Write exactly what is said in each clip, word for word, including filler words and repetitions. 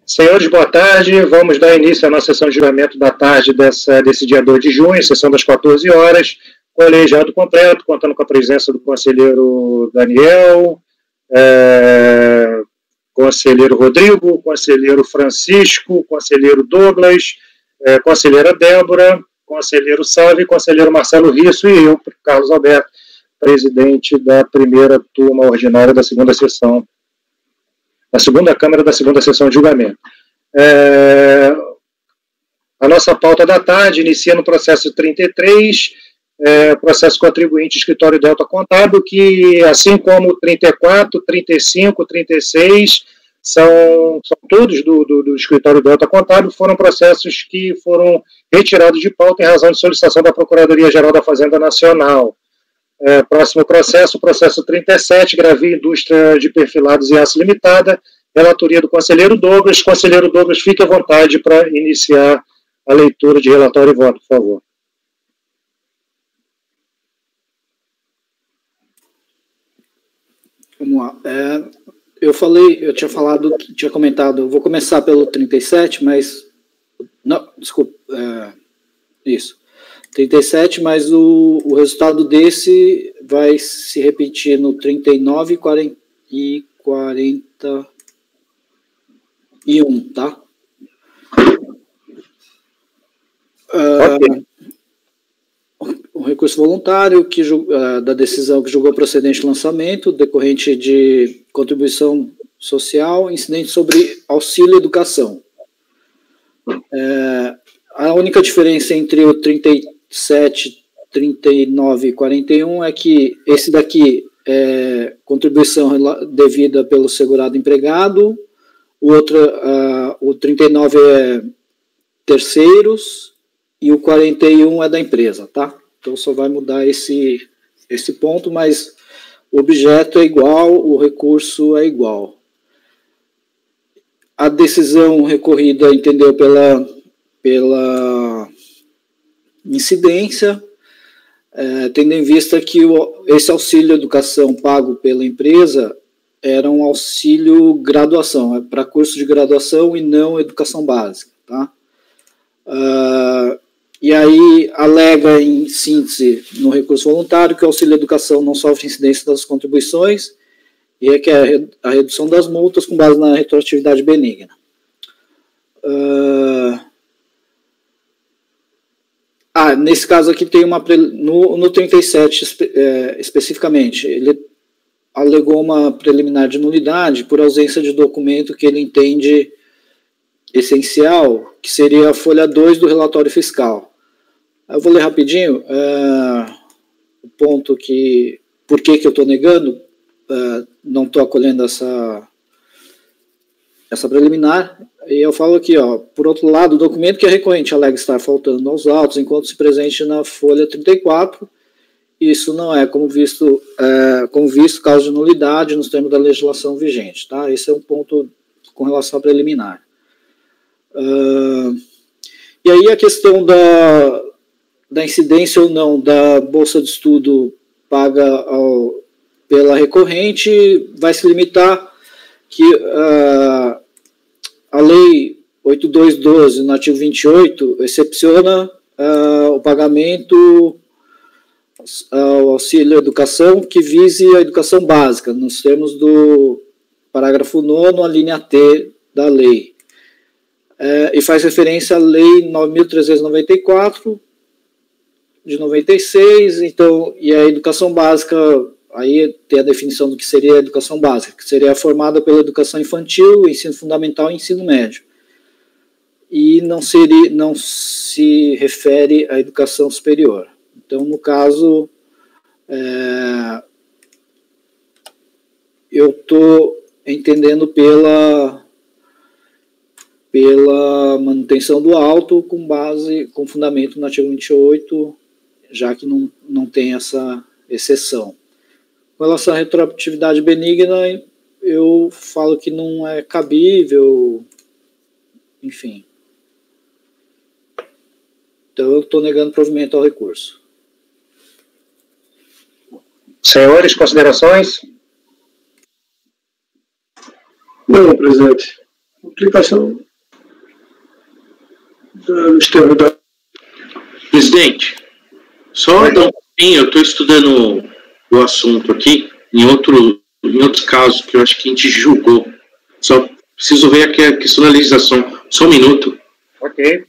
Senhores, boa tarde. Vamos dar início à nossa sessão de julgamento da tarde dessa, desse dia dois de junho, sessão das quatorze horas, colegiado completo, contando com a presença do conselheiro Daniel, é, conselheiro Rodrigo, conselheiro Francisco, conselheiro Douglas, é, conselheira Débora, conselheiro Salve, conselheiro Marcelo Risso e eu, Carlos Alberto, presidente da primeira turma ordinária da segunda sessão, da segunda Câmara da segunda sessão de julgamento. É, a nossa pauta da tarde inicia no processo trinta e três, é, processo contribuinte escritório Delta Contábil, que, assim como trinta e quatro, trinta e cinco, trinta e seis, são, são todos do, do, do escritório Delta Contábil, foram processos que foram retirados de pauta em razão de solicitação da Procuradoria-Geral da Fazenda Nacional. É, próximo processo, processo trinta e sete, Gravia Indústria de Perfilados e Aço Limitada, relatoria do conselheiro Douglas. Conselheiro Douglas, fique à vontade para iniciar a leitura de relatório e voto, por favor. Vamos lá. É, eu falei, eu tinha falado, tinha comentado, eu vou começar pelo trinta e sete, mas... Não, desculpa, é, isso. trinta e sete, mas o, o resultado desse vai se repetir no trinta e nove e quarenta e um, tá? Okay. Uh, o recurso voluntário que, uh, da decisão que julgou procedente lançamento, decorrente de contribuição social, incidente sobre auxílio educação. Uh, a única diferença entre o trinta e sete, trinta e nove e quarenta e um é que esse daqui é contribuição devida pelo segurado empregado, o outro, uh, o trinta e nove é terceiros e o quarenta e um é da empresa, tá? Então só vai mudar esse, esse ponto, mas o objeto é igual, o recurso é igual. A decisão recorrida entendeu pela, pela incidência, é, tendo em vista que o, esse auxílio educação pago pela empresa era um auxílio graduação, é para curso de graduação e não educação básica, tá? Uh, e aí alega em síntese no recurso voluntário que o auxílio educação não sofre incidência das contribuições e requer a redução das multas com base na retroatividade benigna. Uh, Ah, nesse caso aqui tem uma, no, no trinta e sete espe, é, especificamente, ele alegou uma preliminar de nulidade por ausência de documento que ele entende essencial, que seria a folha dois do relatório fiscal. Eu vou ler rapidinho, é, o ponto que, por que que eu estou negando, é, não estou acolhendo essa, essa preliminar. E eu falo aqui, ó, por outro lado, o documento que é recorrente alega estar faltando aos autos enquanto se presente na folha trinta e quatro, isso não é como visto, é, como visto causa de nulidade nos termos da legislação vigente, tá? Esse é um ponto com relação à preliminar. Uh, e aí a questão da, da incidência ou não da bolsa de estudo paga ao, pela recorrente vai se limitar que... Uh, a lei oito mil duzentos e doze, no artigo vinte e oito, excepciona uh, o pagamento ao auxílio educação que vise a educação básica, nos termos do parágrafo nono, a linha T da lei. Uh, e faz referência à lei nove mil trezentos e noventa e quatro, de noventa e seis, então, e a educação básica... Aí tem a definição do que seria a educação básica, que seria formada pela educação infantil, ensino fundamental e ensino médio. E não, seria, não se refere à educação superior. Então, no caso, é, eu estou entendendo pela, pela manutenção do auto com base, com fundamento no artigo vinte e oito, já que não, não tem essa exceção. Com relação à retroatividade benigna, eu falo que não é cabível, enfim. Então, eu estou negando provimento ao recurso. Senhores, considerações? Não, presidente. aplicação dos termos da... Presidente, só dar um pouquinho, eu estou estudando o assunto aqui, em, outro, em outros casos que eu acho que a gente julgou. Só preciso ver aqui a questão da legislação. Só um minuto. Ok.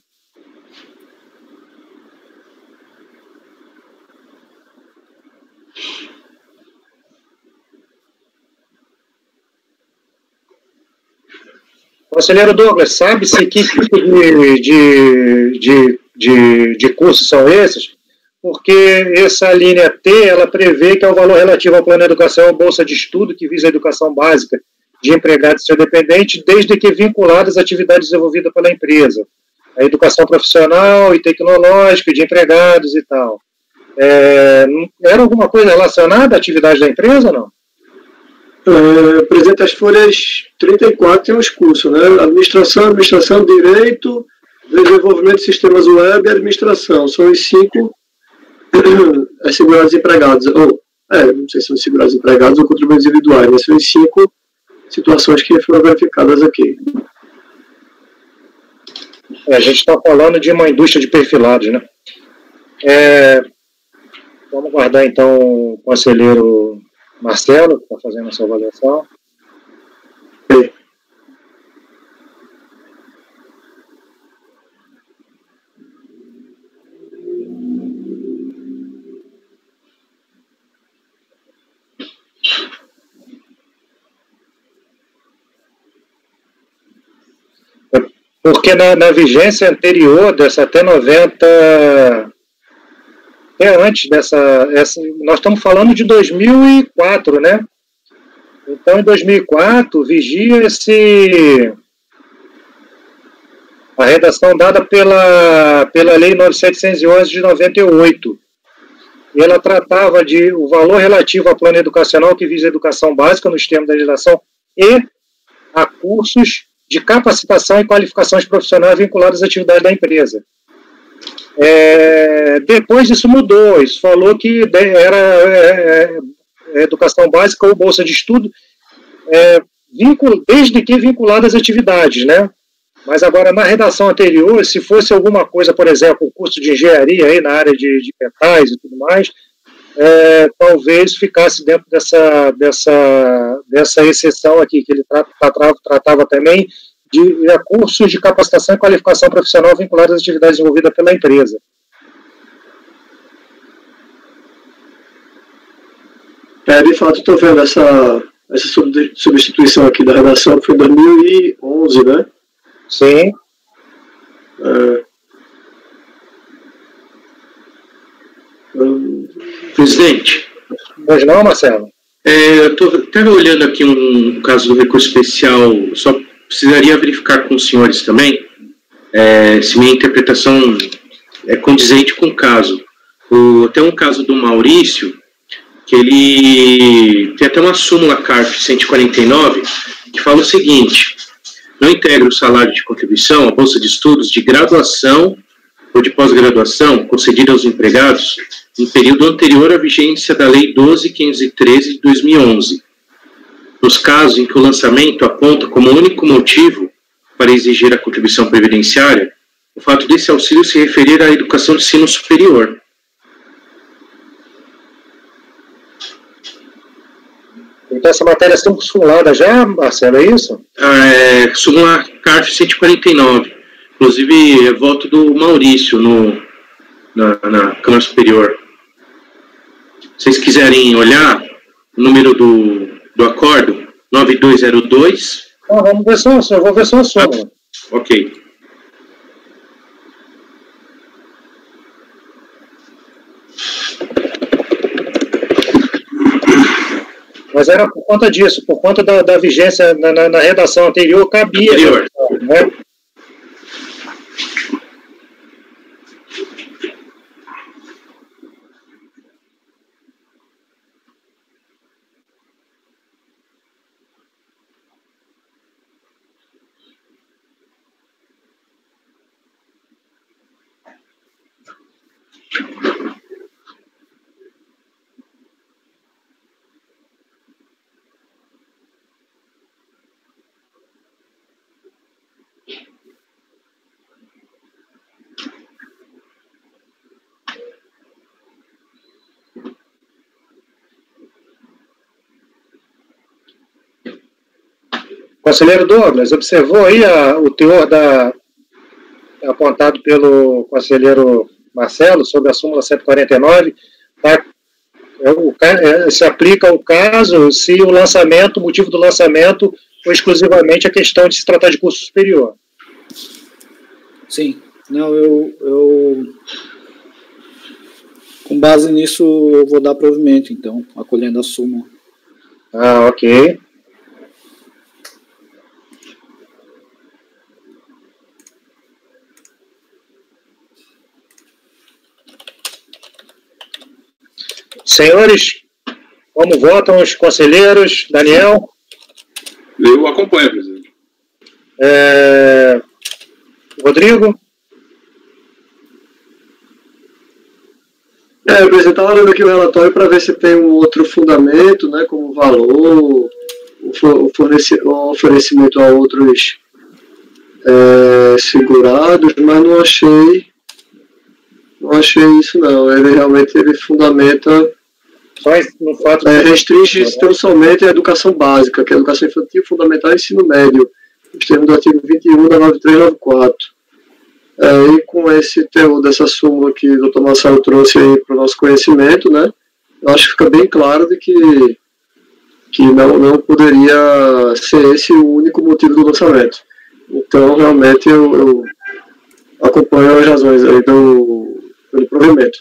Conselheiro Douglas, sabe-se que tipo de, de, de, de, de cursos são esses? Porque essa linha T, ela prevê que é o valor relativo ao plano de educação ou bolsa de estudo que visa a educação básica de empregados e seu dependente, desde que vinculadas às atividades desenvolvidas pela empresa. A educação profissional e tecnológica de empregados e tal. É, era alguma coisa relacionada à atividade da empresa ou não? É, presidente, as folhas trinta e quatro tem os cursos, né? Administração, administração, direito, desenvolvimento de sistemas web e administração. São os cinco é, segurados empregados. Ou, é, não sei se são segurados empregados ou contribuintes individuais, mas são os cinco situações que foram verificadas aqui. É, a gente está falando de uma indústria de perfilados, né? É, vamos aguardar então o conselheiro Marcelo, que está fazendo essa avaliação. É. Porque na, na vigência anterior dessa T noventa, é antes dessa, essa, nós estamos falando de dois mil e quatro, né? Então, em dois mil e quatro, vigia esse, a redação dada pela, pela Lei nove mil setecentos e onze de noventa e oito. E ela tratava de o valor relativo ao plano educacional que visa a educação básica no sistema da legislação e a cursos de capacitação e qualificações profissionais vinculadas às atividades da empresa. É, depois isso mudou, isso falou que era é, é, educação básica ou bolsa de estudo, é, vincul, desde que vinculadas às atividades, né? Mas agora, na redação anterior, se fosse alguma coisa, por exemplo, o curso de engenharia aí na área de, de metais e tudo mais, é, talvez ficasse dentro dessa, dessa, dessa exceção aqui, que ele tra, tra, tratava também de cursos de capacitação e qualificação profissional vinculados às atividades desenvolvidas pela empresa. É, de fato, estou vendo essa, essa substituição aqui da redação, que foi em dois mil e onze, né? Sim. É, hum, Presidente. Pois não, Marcelo? É, eu estou até olhando aqui um caso do recurso especial, só precisaria verificar com os senhores também é, se minha interpretação é condizente com o caso. O, tem um caso do Maurício, que ele tem até uma súmula C A R F cento e quarenta e nove, que fala o seguinte: não integra o salário de contribuição à bolsa de estudos de graduação ou de pós-graduação concedida aos empregados em período anterior à vigência da Lei doze mil quinhentos e treze de dois mil e onze. Nos casos em que o lançamento aponta como único motivo para exigir a contribuição previdenciária o fato desse auxílio se referir à educação de ensino superior. Então essa matéria está formulada já, Marcelo, é isso? É, súmula C A R F cento e quarenta e nove. Inclusive, é voto do Maurício no, na, na Câmara Superior. Se vocês quiserem olhar, o número do, do acordo, nove dois zero dois. Ah, vamos ver só, eu vou ver só a súmula. Ah, ok. Mas era por conta disso, por conta da, da vigência na, na, na redação anterior, cabia. Anterior. Né? Conselheiro Douglas, observou aí a, o teor da, apontado pelo conselheiro Marcelo sobre a súmula cento e quarenta e nove, tá? É, o, é, se aplica ao caso se o lançamento, o motivo do lançamento foi exclusivamente a questão de se tratar de curso superior. Sim, não, eu, eu com base nisso eu vou dar provimento, então, acolhendo a súmula. Ah, ok. Senhores, como votam os conselheiros? Daniel? Eu acompanho, presidente. É... Rodrigo? É, presidente, estava olhando aqui o relatório para ver se tem um outro fundamento, né, como valor, o oferecimento a outros é, segurados, mas não achei, não achei isso não. Ele realmente ele fundamenta, no fato é, restringe tão somente a educação básica, que é a educação infantil, fundamental e ensino médio, nos termos do artigo vinte e um da nove três nove quatro. É, e com esse teor dessa súmula que o doutor Marcelo trouxe aí para o nosso conhecimento, né, eu acho que fica bem claro de que, que não, não poderia ser esse o único motivo do lançamento. Então, realmente, eu, eu acompanho as razões aí do, do provimento.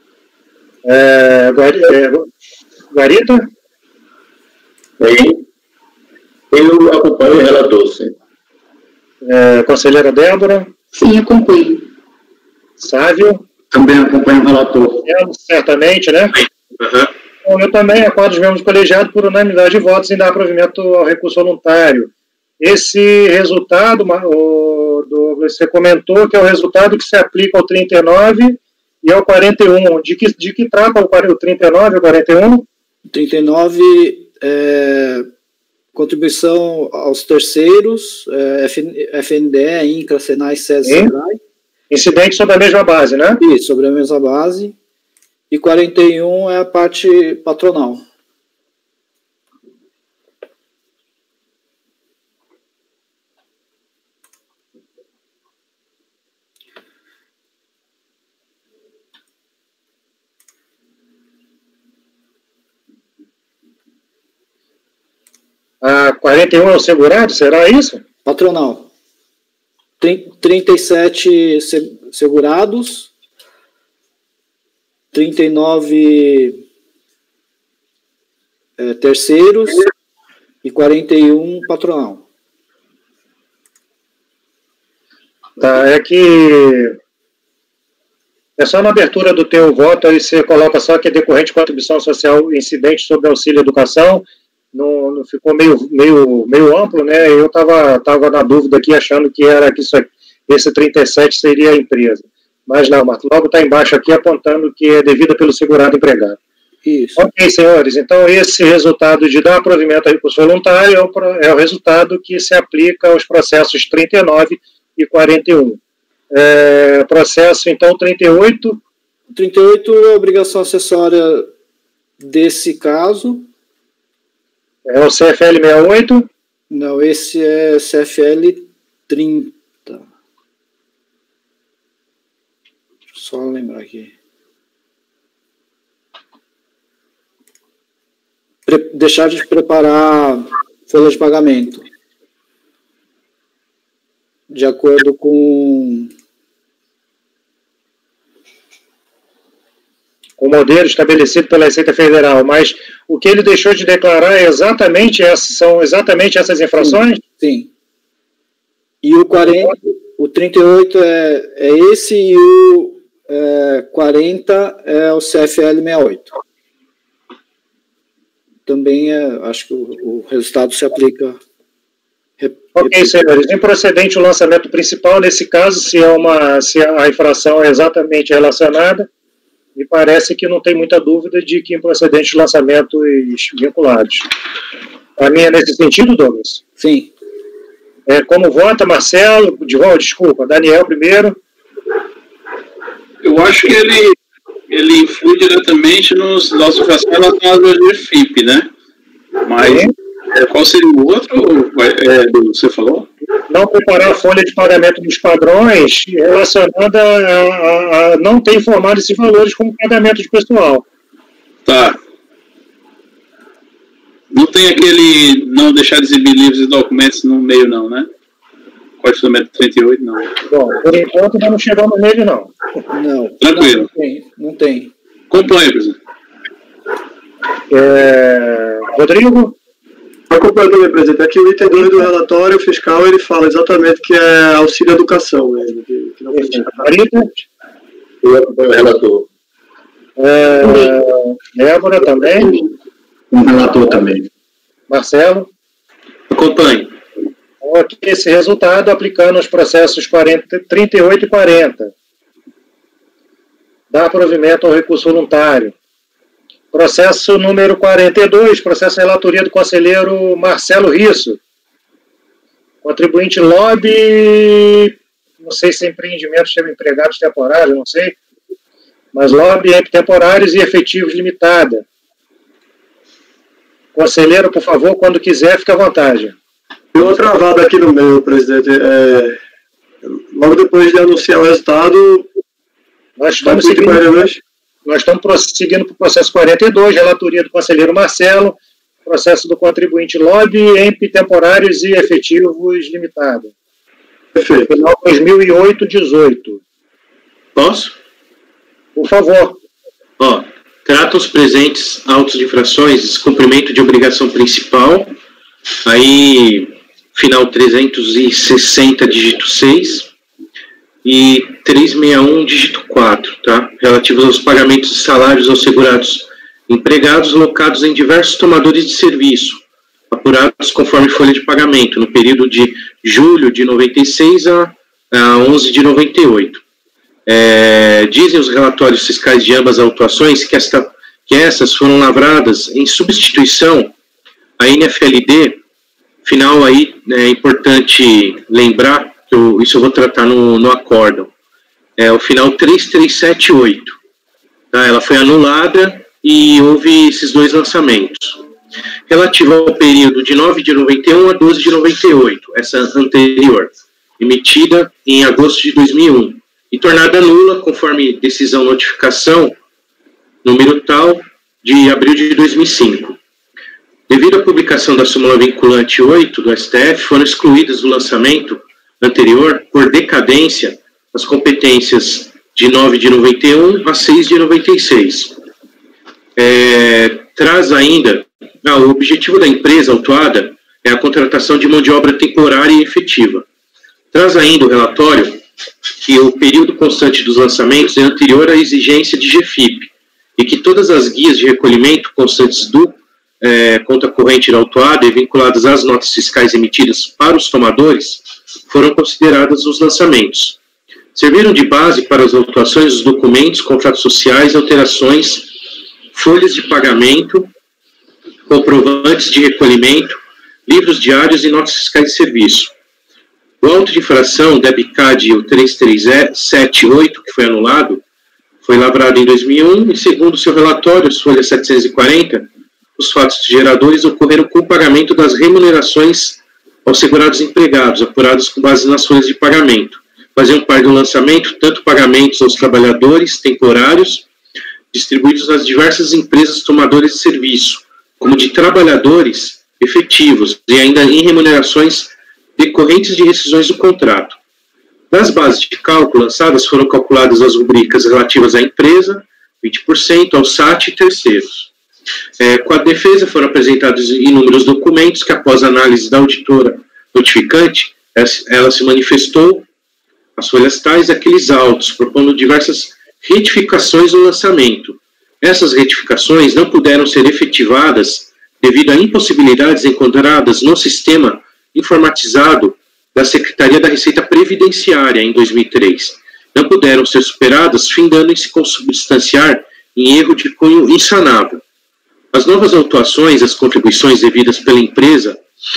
É, Guarita? Bem, eu acompanho o relator, sim. É, conselheira Débora? Sim, acompanho. Sávio? Também acompanho o relator. Eu, certamente, né? Uhum. Bom, eu também acordo os membros do colegiado por unanimidade de votos em dar provimento ao recurso voluntário. Esse resultado, o, do, você comentou que é o resultado que se aplica ao trinta e nove e ao quarenta e um. De que, de que trata o trinta e nove e o quarenta e um? trinta e nove é contribuição aos terceiros, é, F N D E, INCRA, SENAI, SESI, SEBRAE. Incidente sobre a mesma base, né? Isso, sobre a mesma base. E quarenta e um é a parte patronal. A quarenta e um é o segurado, será isso? Patronal. trinta e sete segurados, trinta e nove é, terceiros e quarenta e um patronal. Tá, é que é só na abertura do teu voto aí você coloca só que é decorrente de contribuição social incidente sobre auxílio educação. Não, não ficou meio, meio, meio amplo, né? Eu estava tava na dúvida aqui, achando que era que isso aqui, esse trinta e sete seria a empresa. Mas não, mas logo está embaixo aqui apontando que é devida pelo segurado empregado. Isso. Ok, senhores, então esse resultado de dar provimento a recurso voluntário é o, é o resultado que se aplica aos processos trinta e nove e quarenta e um. É, processo, então, trinta e oito. trinta e oito é a obrigação acessória desse caso. É o C F L sessenta e oito? Não, esse é C F L trinta. Deixa eu só lembrar aqui. Pre- deixar de preparar folha de pagamento. De acordo com... o modelo estabelecido pela Receita Federal, mas o que ele deixou de declarar é exatamente essas, são exatamente essas infrações? Sim. Sim. E o, quarenta, o trinta e oito é, é esse e o é, quarenta é o C F L sessenta e oito. Também é, acho que o, o resultado se aplica. Ok, senhores. Improcedente o lançamento principal, nesse caso, se, é uma, se a infração é exatamente relacionada, me parece que não tem muita dúvida de que improcedentes lançamentos vinculados. A minha é nesse sentido, Douglas? Sim. É, como vota, Marcelo? De volta, desculpa, Daniel primeiro. Eu acho que ele, ele influi diretamente nos, nas infrações relacionadas ao F I P, né? Mas, É, qual seria o outro é, do, você falou? Não preparar a folha de pagamento dos padrões relacionada a, a, a não ter informado esses valores como pagamento de pessoal. Tá. Não tem aquele não deixar de exibir livros e documentos no meio, não, né? Código Fundamental trinta e oito, não. Bom, por enquanto ainda não chegamos nele, não. Não. Tranquilo. Não tem. Não tem. Acompanhe, presidente. É... Rodrigo? Acompanho também, presidente. Aqui o item dois do relatório fiscal, ele fala exatamente que é auxílio à educação mesmo. Que, que não precisa. Marita? Eu acompanho o relator. É... Débora também? Um relator também. Marcelo? Acompanhe. Aqui esse resultado aplicando os processos quarenta, trinta e oito e quarenta. Dá provimento ao recurso voluntário. Processo número quarenta e dois, processo de relatoria do conselheiro Marcelo Risso. Contribuinte lobby, não sei se é empreendimento chama empregados temporários, não sei, mas lobby entre temporários e efetivos limitada. Conselheiro, por favor, quando quiser, fique à vontade. Tem uma travada aqui no meio, presidente. É, logo depois de anunciar o resultado, Nós estamos seguindo, nós estamos prosseguindo para o processo quarenta e dois, relatoria do conselheiro Marcelo, processo do contribuinte lobby, E M P temporários e efetivos limitado. Perfeito. Final dois mil e oito, dezoito. Posso? Por favor. Ó, trata os presentes autos de infrações, descumprimento de obrigação principal, aí, final trezentos e sessenta, dígito seis, e trezentos e sessenta e um, dígito quatro, tá? Relativos aos pagamentos de salários aos segurados empregados locados em diversos tomadores de serviço, apurados conforme folha de pagamento, no período de julho de noventa e seis a, a onze de noventa e oito. É, dizem os relatórios fiscais de ambas as autuações que, esta, que essas foram lavradas em substituição à N F L D, final aí, é importante lembrar, que eu, isso eu vou tratar no, no acórdão, é o final três três sete oito, tá? Ela foi anulada e houve esses dois lançamentos. Relativo ao período de nove de noventa e um a doze de noventa e oito, essa anterior, emitida em agosto de dois mil e um, e tornada nula conforme decisão notificação número tal de abril de dois mil e cinco. Devido à publicação da súmula vinculante oito do S T F, foram excluídas do lançamento anterior, por decadência, as competências de nove de noventa e um a seis de noventa e seis. É, traz ainda, ah, o objetivo da empresa autuada é a contratação de mão de obra temporária e efetiva. Traz ainda o relatório que o período constante dos lançamentos é anterior à exigência de G F I P e que todas as guias de recolhimento constantes do é, conta corrente da autuada e vinculadas às notas fiscais emitidas para os tomadores foram consideradas os lançamentos. Serviram de base para as autuações dos documentos, contratos sociais, alterações, folhas de pagamento, comprovantes de recolhimento, livros diários e notas fiscais de serviço. O auto de infração, D E B C A D, o três três sete oito, que foi anulado, foi lavrado em dois mil e um e, segundo seu relatório, folha setecentos e quarenta, os fatos geradores ocorreram com o pagamento das remunerações aos segurados empregados, apurados com base nas folhas de pagamento. Faziam parte do lançamento tanto pagamentos aos trabalhadores temporários, distribuídos nas diversas empresas tomadoras de serviço, como de trabalhadores efetivos e ainda em remunerações decorrentes de rescisões do contrato. Das bases de cálculo lançadas foram calculadas as rubricas relativas à empresa, vinte por cento, ao S A T e terceiros. É, com a defesa foram apresentados inúmeros documentos que, após análise da auditora notificante, ela se manifestou, as folhas tais, aqueles autos, propondo diversas retificações no lançamento. Essas retificações não puderam ser efetivadas devido a impossibilidades encontradas no sistema informatizado da Secretaria da Receita Previdenciária em dois mil e três. Não puderam ser superadas, findando em se consubstanciar em erro de cunho insanável. As novas autuações, as contribuições devidas pela empresa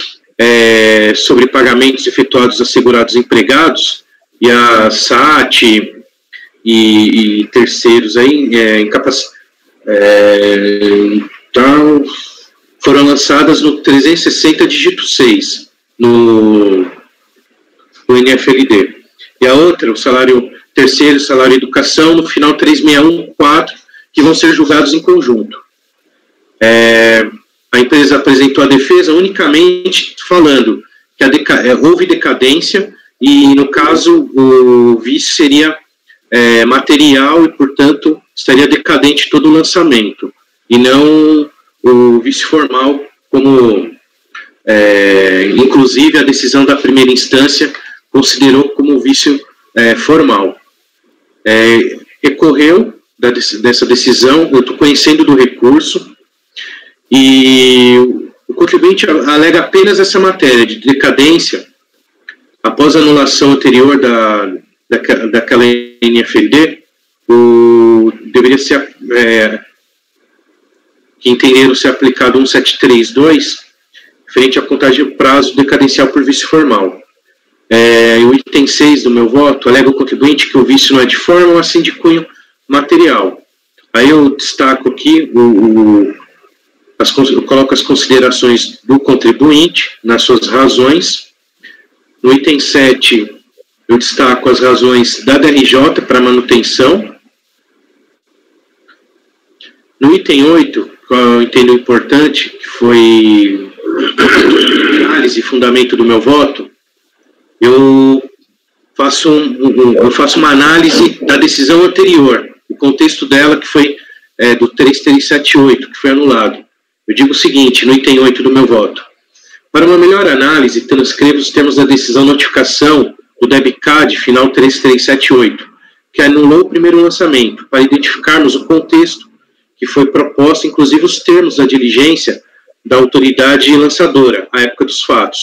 é, sobre pagamentos efetuados a segurados empregados e a S A T e, e terceiros aí, é, incapac... é, então, foram lançadas no trezentos e sessenta dígito seis, no, no N F L D. E a outra, o salário terceiro, salário educação, no final trezentos e sessenta e um, quatro, que vão ser julgados em conjunto. É, a empresa apresentou a defesa unicamente falando que a deca- houve decadência e, no caso, o vício seria é, material e, portanto, estaria decadente todo o lançamento, e não o vício formal, como, é, inclusive, a decisão da primeira instância considerou como vício é, formal. É, recorreu da, dessa decisão, eu estou conhecendo do recurso, e o contribuinte alega apenas essa matéria de decadência após a anulação anterior da, da, daquela N F L D, o, deveria ser, é, que entenderam ser aplicado cento e setenta e três ponto dois, frente à contagem de prazo decadencial por vício formal. É, o item seis do meu voto alega o contribuinte que o vício não é de forma, mas sim de cunho material. Aí eu destaco aqui, o, o, as, eu coloco as considerações do contribuinte nas suas razões. No item sete, eu destaco as razões da D R J para manutenção. No item oito, que eu entendo importante, que foi análise e fundamento do meu voto, eu faço, um, eu faço uma análise da decisão anterior, o contexto dela, que foi é, do três três sete oito, que foi anulado. Eu digo o seguinte, no item oito do meu voto: para uma melhor análise, transcrevo os termos da decisão notificação do DEBCAD final três três sete oito, que anulou o primeiro lançamento, para identificarmos o contexto que foi proposto, inclusive os termos da diligência da autoridade lançadora, à época dos fatos.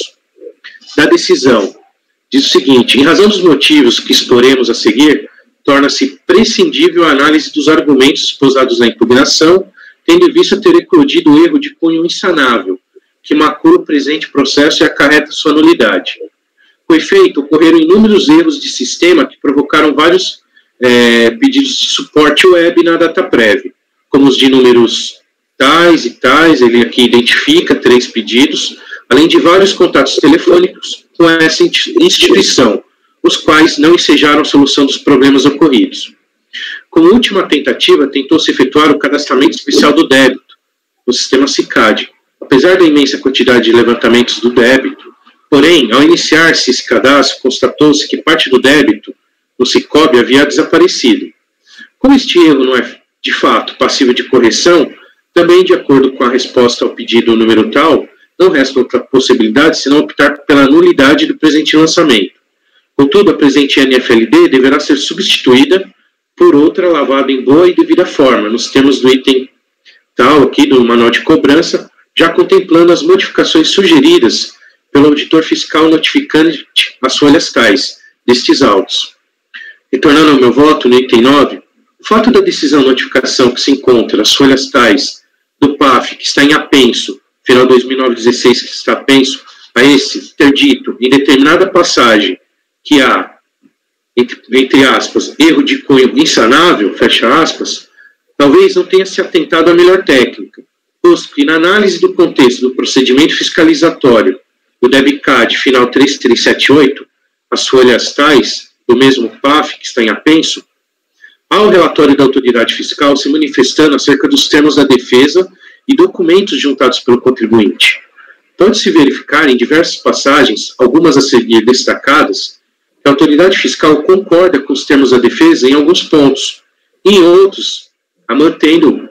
Da decisão, diz o seguinte: em razão dos motivos que exporemos a seguir, torna-se prescindível a análise dos argumentos exposados na impugnação, tendo em vista ter eclodido o erro de cunho insanável, que macula o presente processo e acarreta sua nulidade. Com efeito, ocorreram inúmeros erros de sistema que provocaram vários é, pedidos de suporte web na data prévia, como os de números tais e tais, ele aqui identifica três pedidos, além de vários contatos telefônicos com essa instituição, os quais não ensejaram a solução dos problemas ocorridos. Como última tentativa, tentou-se efetuar o cadastramento especial do débito no sistema SICAD, apesar da imensa quantidade de levantamentos do débito. Porém, ao iniciar-se esse cadastro, constatou-se que parte do débito no Sicob havia desaparecido. Como este erro não é, de fato, passível de correção, também, de acordo com a resposta ao pedido número tal, não resta outra possibilidade senão optar pela nulidade do presente lançamento. Contudo, a presente N F L D deverá ser substituída por outra lavada em boa e devida forma, nos termos do item tal aqui do manual de cobrança, já contemplando as modificações sugeridas pelo auditor fiscal notificante as folhas tais destes autos. Retornando ao meu voto no item nove, o fato da decisão notificação que se encontra nas folhas tais do P A F, que está em apenso, final dois mil e nove dezesseis, que está apenso a esse, ter dito em determinada passagem que há, entre, entre aspas, erro de cunho insanável, fecha aspas, talvez não tenha se atentado à melhor técnica, posto que na análise do contexto do procedimento fiscalizatório do DEBCAD final três três sete oito, as folhas tais do mesmo P A F que está em apenso, há o relatório da autoridade fiscal se manifestando acerca dos termos da defesa e documentos juntados pelo contribuinte. Pode-se verificar em diversas passagens, algumas a seguir destacadas, que a autoridade fiscal concorda com os termos da defesa em alguns pontos, e em outros, a mantendo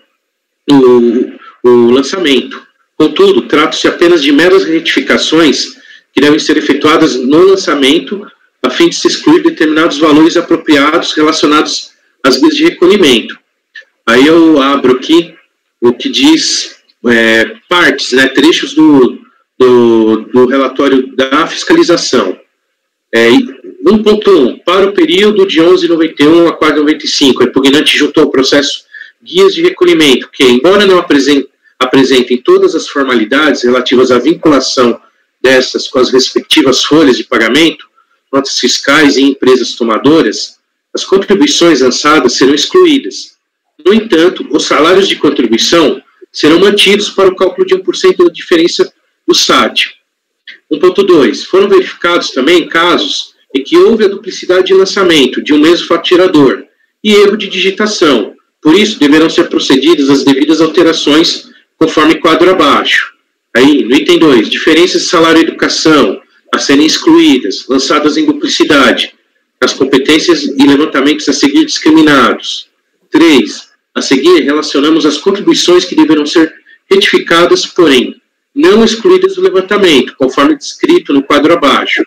o, o lançamento. Contudo, trata-se apenas de meras retificações que devem ser efetuadas no lançamento, a fim de se excluir determinados valores apropriados relacionados às vias de recolhimento. Aí eu abro aqui o que diz é, partes, né, trechos do, do, do relatório da fiscalização. É, um ponto um. Para o período de onze de noventa e um a quatro de noventa e cinco, a impugnante juntou ao processo guias de recolhimento que, embora não apresentem, apresentem todas as formalidades relativas à vinculação dessas com as respectivas folhas de pagamento, notas fiscais e empresas tomadoras, as contribuições lançadas serão excluídas. No entanto, os salários de contribuição serão mantidos para o cálculo de um por cento da diferença do S A T. um ponto dois. Foram verificados também casos em que houve a duplicidade de lançamento de um mesmo fato gerador e erro de digitação. Por isso, deverão ser procedidas as devidas alterações conforme quadro abaixo. Aí, no item dois, diferenças de salário e educação a serem excluídas, lançadas em duplicidade, as competências e levantamentos a seguir discriminados. três. A seguir, relacionamos as contribuições que deverão ser retificadas, porém, não excluídas do levantamento, conforme descrito no quadro abaixo.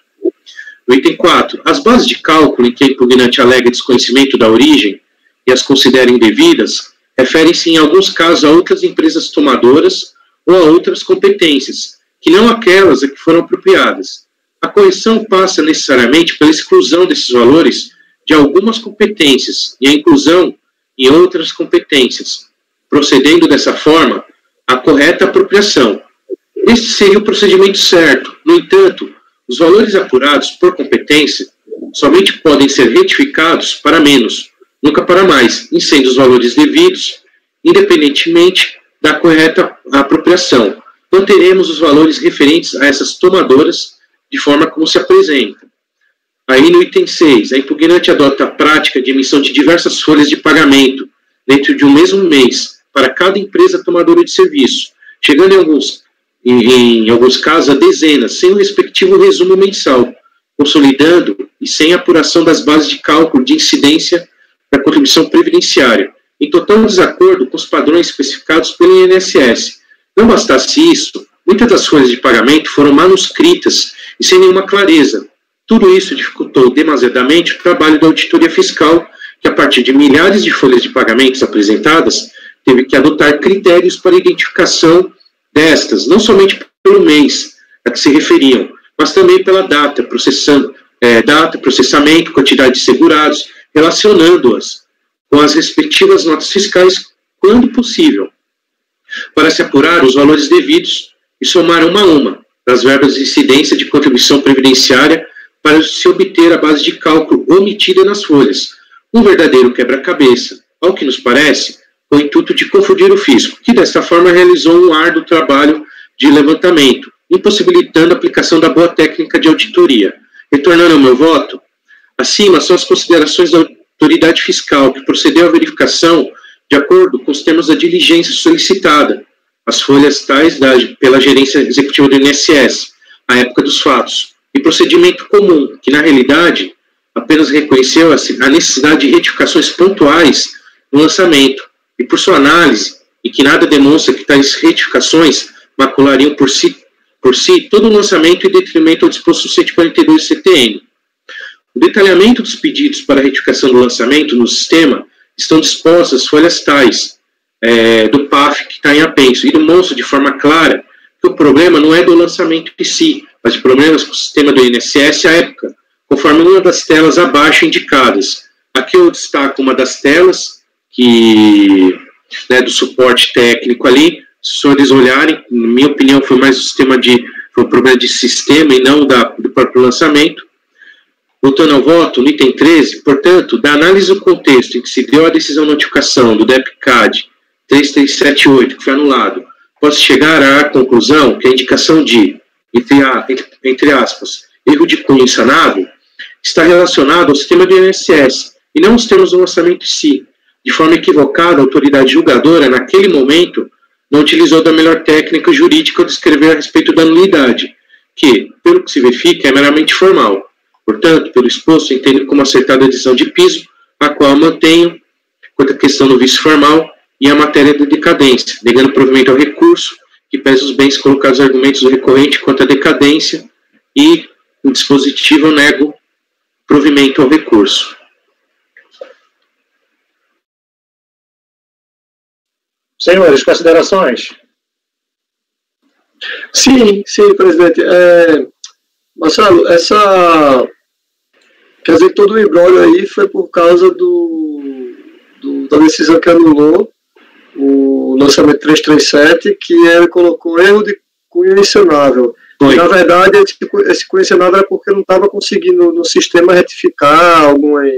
No item quatro, as bases de cálculo em que a impugnante alega desconhecimento da origem e as considera indevidas, referem-se em alguns casos a outras empresas tomadoras ou a outras competências, que não aquelas a que foram apropriadas. A correção passa necessariamente pela exclusão desses valores de algumas competências e a inclusão em outras competências, procedendo dessa forma a correta apropriação. Este seria o procedimento certo. No entanto, os valores apurados por competência somente podem ser retificados para menos, nunca para mais, em sendo os valores devidos, independentemente da correta apropriação. Manteremos os valores referentes a essas tomadoras de forma como se apresenta. Aí no item seis, a impugnante adota a prática de emissão de diversas folhas de pagamento dentro de um mesmo mês para cada empresa tomadora de serviço, chegando em alguns, em, em alguns casos a dezenas, sem o respectivo resumo mensal, consolidando e sem apuração das bases de cálculo de incidência da contribuição previdenciária, em total desacordo com os padrões especificados pelo I N S S. Não bastasse isso, muitas das folhas de pagamento foram manuscritas e sem nenhuma clareza. Tudo isso dificultou demasiadamente o trabalho da auditoria fiscal, que a partir de milhares de folhas de pagamentos apresentadas, teve que adotar critérios para identificação destas, não somente pelo mês a que se referiam, mas também pela data, processando, é, data, processamento, quantidade de segurados, relacionando-as com as respectivas notas fiscais, quando possível, para se apurar os valores devidos e somar uma a uma das verbas de incidência de contribuição previdenciária para se obter a base de cálculo omitida nas folhas. Um verdadeiro quebra-cabeça, ao que nos parece, com o intuito de confundir o fisco, que desta forma realizou um árduo trabalho de levantamento, impossibilitando a aplicação da boa técnica de auditoria. Retornando ao meu voto, acima são as considerações da autoridade fiscal, que procedeu à verificação de acordo com os termos da diligência solicitada, as folhas tais da, pela gerência executiva do I N S S, à época dos fatos, e procedimento comum, que na realidade apenas reconheceu a necessidade de retificações pontuais no lançamento, e por sua análise, e que nada demonstra que tais retificações maculariam por si, por si todo o lançamento em detrimento ao disposto no cento e quarenta e dois do C T N. O detalhamento dos pedidos para retificação do lançamento no sistema estão dispostas folhas tais é, do P A F que está em apenso, e demonstra de forma clara que o problema não é do lançamento em si, mas de problemas com o sistema do I N S S à época, conforme uma das telas abaixo indicadas. Aqui eu destaco uma das telas que, né, do suporte técnico ali. Se os senhores olharem, na minha opinião, foi mais o sistema de, foi um problema de sistema e não da, do próprio lançamento. Voltando ao voto, no item treze, portanto, da análise do contexto em que se deu a decisão de notificação do D E P C A D três três sete oito, que foi anulado, pode chegar à conclusão que a indicação de, entre, a, entre, entre aspas, erro de cunho insanável, está relacionado ao sistema do I N S S, e não aos termos do lançamento em si. De forma equivocada, a autoridade julgadora, naquele momento, não utilizou da melhor técnica jurídica ao descrever a respeito da nulidade, que, pelo que se verifica, é meramente formal. Portanto, pelo exposto, entendo como acertada a decisão de piso, a qual mantenho quanto à questão do vício formal e a matéria da decadência, negando provimento ao recurso, que pesa os bens colocados nos argumentos do recorrente quanto à decadência, e, no dispositivo, eu nego provimento ao recurso. Senhores, considerações? Sim, sim, presidente. É, Marcelo, essa... Quer dizer que todo o imbróglio aí foi por causa do, do, da decisão que anulou o lançamento trezentos e trinta e sete, que ele colocou erro de cunho insanável. Na verdade, esse, esse cunho insanável era porque não estava conseguindo no sistema retificar algumas,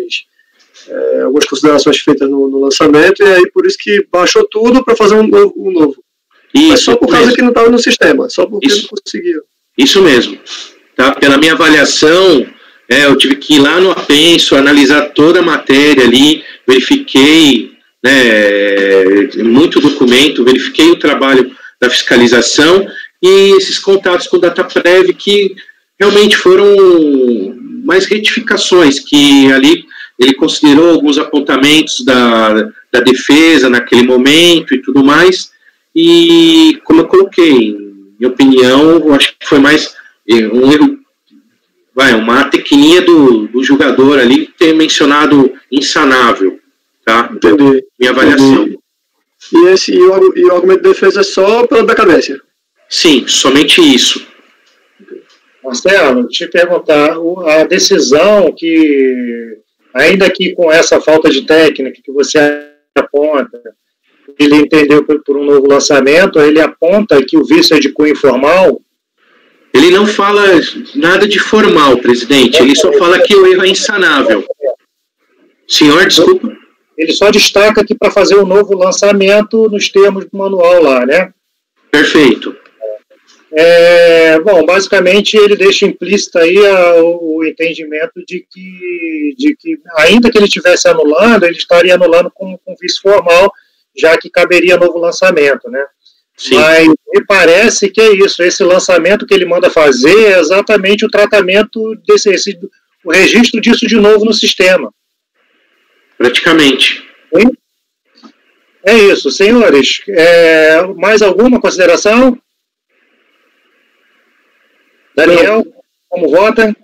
é, algumas considerações feitas no, no lançamento, e aí por isso que baixou tudo para fazer um novo, um novo. Isso, mas só por causa mesmo. que não estava no sistema, só porque Isso. não conseguia. Isso mesmo. Tá? Pela minha avaliação, é, eu tive que ir lá no Apenso, analisar toda a matéria ali, verifiquei, né, muito documento, verifiquei o trabalho da fiscalização e esses contatos com o DataPrev que realmente foram mais retificações, que ali ele considerou alguns apontamentos da, da defesa naquele momento e tudo mais, e como eu coloquei, minha opinião, eu acho que foi mais um erro, vai, uma tecnia do, do julgador ali ter mencionado insanável, tá? Entendi. Minha avaliação. Entendi. E, esse, e, o, e o argumento de defesa é só pela decadência? Sim, somente isso. Marcelo, te perguntar, a decisão que, ainda que com essa falta de técnica que você aponta, ele entendeu por, por um novo lançamento, ele aponta que o vício é de cunho informal? Ele não fala nada de formal, presidente, ele só fala que o erro é insanável. Senhor, desculpa? Ele só destaca que para fazer o novo lançamento nos termos do manual lá, né? Perfeito. É, bom, basicamente ele deixa implícito aí a, o, o entendimento de que, de que, ainda que ele estivesse anulando, ele estaria anulando com, com vício formal, já que caberia novo lançamento, né? Sim. Mas me parece que é isso, esse lançamento que ele manda fazer é exatamente o tratamento desse, esse, o registro disso de novo no sistema. Praticamente. Sim? É isso, senhores. É, mais alguma consideração? Daniel, como vota?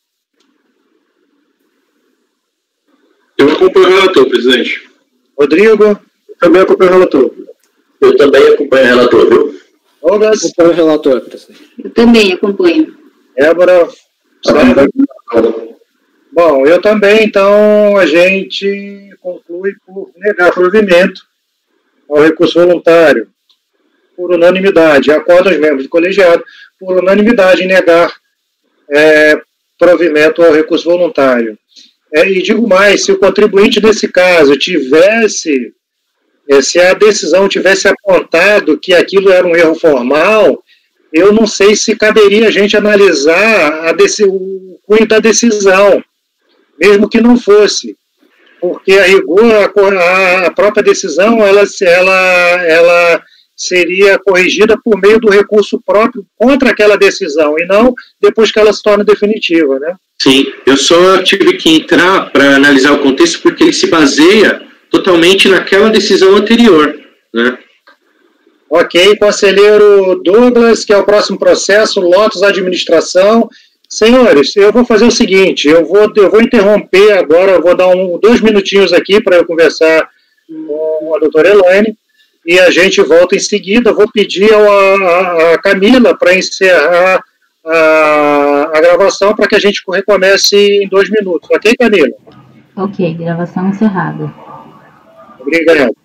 Eu acompanho o relator, presidente. Rodrigo? Também acompanho o relator. Eu também acompanho o relator, viu? Douglas? Acompanho o relator, presidente. Eu também acompanho. Débora? Acompanho. Bom, eu também, então a gente conclui por negar provimento ao recurso voluntário, por unanimidade. Acordo os membros do colegiado, por unanimidade, em negar é, provimento ao recurso voluntário. É, e digo mais, se o contribuinte nesse caso tivesse, é, se a decisão tivesse apontado que aquilo era um erro formal, eu não sei se caberia a gente analisar a deci- o cunho da decisão, mesmo que não fosse, porque a rigor, a, a própria decisão, ela, ela, ela seria corrigida por meio do recurso próprio contra aquela decisão, e não depois que ela se torna definitiva, né? Sim, eu só tive que entrar para analisar o contexto porque ele se baseia totalmente naquela decisão anterior, né? Ok, conselheiro Douglas, que é o próximo processo, Lotus Administração. Senhores, eu vou fazer o seguinte, eu vou, eu vou interromper agora, eu vou dar um, dois minutinhos aqui para eu conversar com a doutora Elaine, e a gente volta em seguida. Vou pedir ao, a, a Camila para encerrar a, a gravação para que a gente recomece em dois minutos. Ok, Camila? Ok, gravação encerrada. Obrigado.